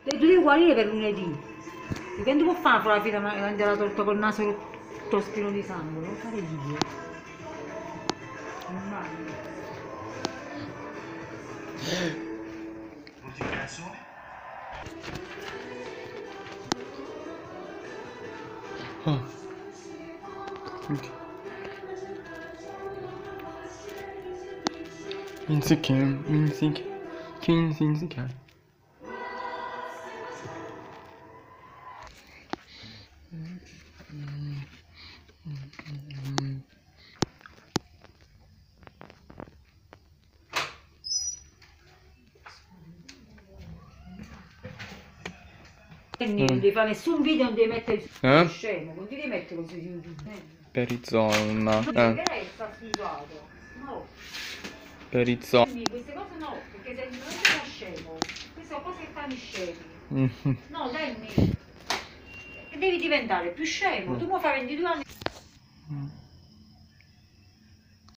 tu devi guarire per lunedì. Perché non può fare la fine mangiare la torta col naso tutto spino di sangue, non fare video. Non male. Oh. Minzicare. Non devi fare nessun video, non devi mettere il scemo, non devi mettere così su YouTube. Perizoma. Perché lei sta scusato? No. Perizoma. Quindi queste cose no, perché se non sei uno scemo, queste sono cose che fanno i scemi. No, Danny, devi diventare più scemo, tu puoi fare 22 anni.